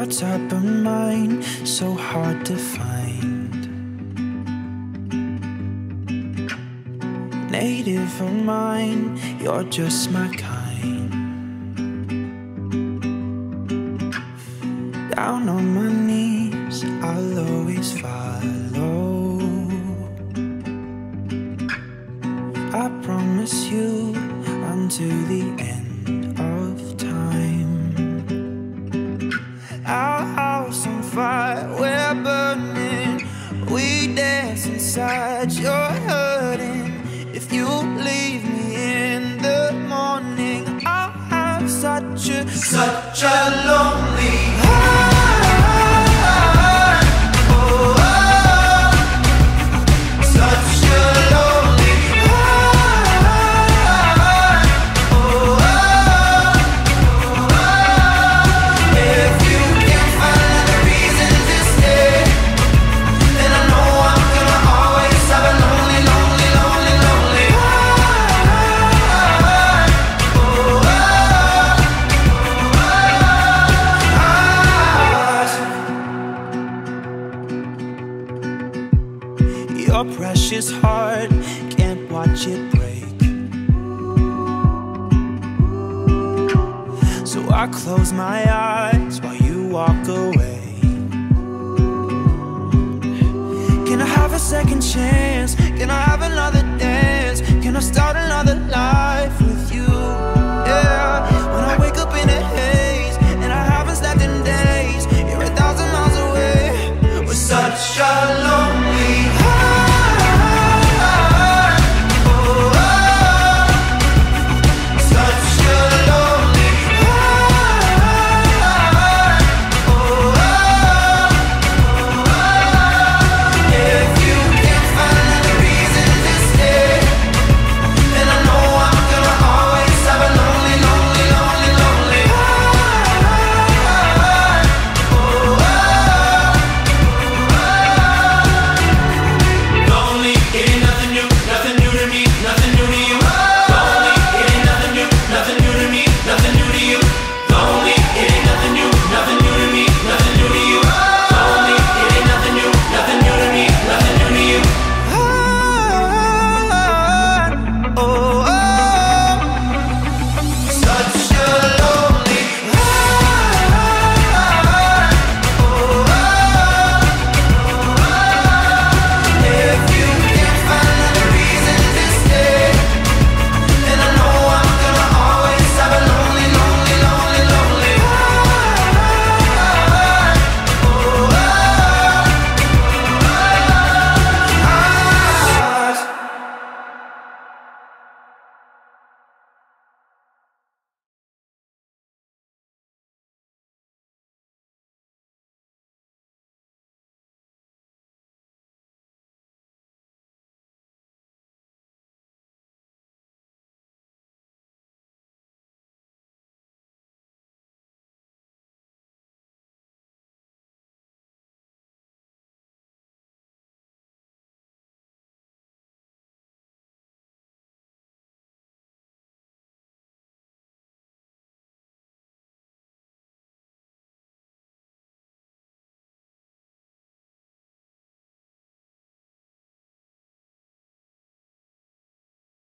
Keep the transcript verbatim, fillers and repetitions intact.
type of mind, so hard to find. Native of mine, you're just my kind. Down on my knees, I'll always follow. I promise you until the end of time. Our house on fire, we're burning. We dance inside, you're hurting. If you leave me in the morning, I'll have such a, such a lonely heart. Oh, oh, such a lonely heart. Oh, oh, oh. If you can't find another reason to stay, then I know I'm gonna always have a lonely, lonely, lonely, lonely heart. Oh, oh, oh. Your precious heart, can't watch it break. So I close my eyes while you walk away. Can I have a second chance? Can I have another dance? Can I start another life?